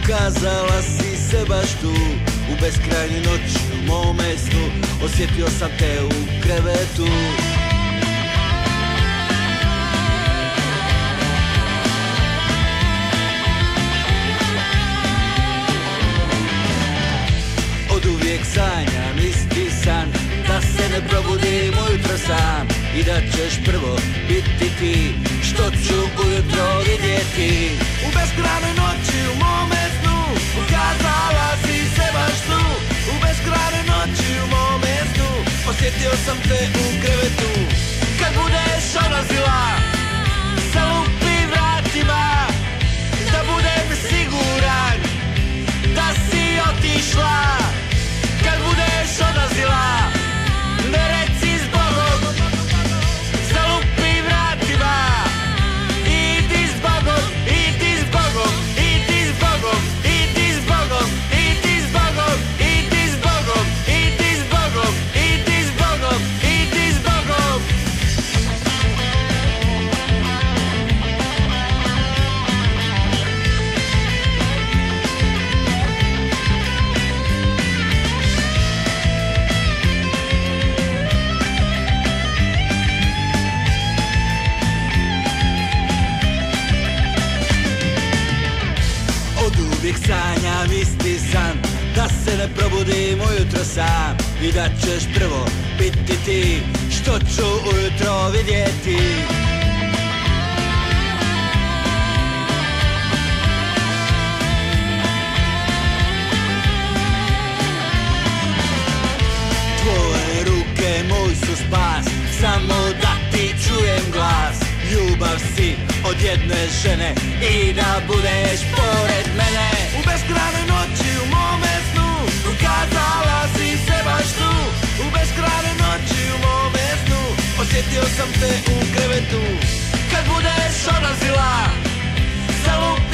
ukazala si se baš tu. U beskrajnoj noći u mome snu osjetio sam te u krevetu. Uvijek sanjam isti san, da se ne probudim ujutro sam i da ćeš prvo biti ti, što ću ujutro vidjeti. U beskrajnoj noći u mome snu ukazala si se baš tu. U beskrajnoj noći u mome snu osjetio sam te u krevetu. Kad budeš odlazila sa lupim vratima, da budem siguran da si otišla. Kad budeš odlazila, ne reci zbogom, zalupi vratima. Idi zbogom, idi zbogom, idi zbogom, idi zbogom, idi zbogom, idi zbogom, idi zbogom, idi zbogom, idi zbogom. Uvijek sanjam isti san, da se ne probudim ujutro sam i da ćeš prvo biti ti, što ću ujutro vidjeti. Tvoje ruke moj su spas, samo da ti čujem glas. Ljubav si od jedne žene i da budeš pored mene. U beskrajnoj noći u mome snu ukazala si se baš tu. U beskrajnoj noći u mome snu osjetio sam te u krevetu. Kad budeš odlazila sa